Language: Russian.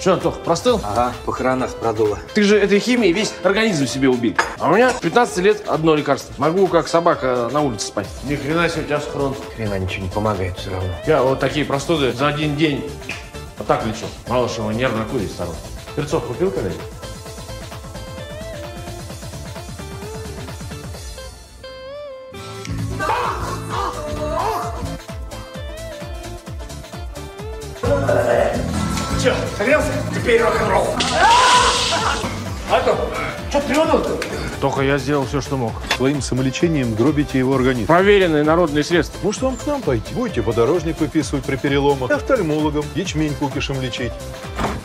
Что, Антох, простыл? Ага, в похоронах продуло. Ты же этой химией весь организм себе убил. А у меня 15 лет одно лекарство. Могу, как собака, на улице спать. Ни хрена себе у тебя схрон. Хрена ничего не помогает все равно. Я вот такие простуды за один день вот так лечу. Мало что его нервно курить сторон. Перцов купил когда-нибудь? Че, согрелся? Теперь рок-н-ролл. Антон, что ты плюнул-то? Только я сделал все, что мог. Своим самолечением гробите его организм. Проверенные народные средства. Может, вам к нам пойти? Будете подорожник выписывать при переломах, офтальмологом, ячмень кукишем лечить.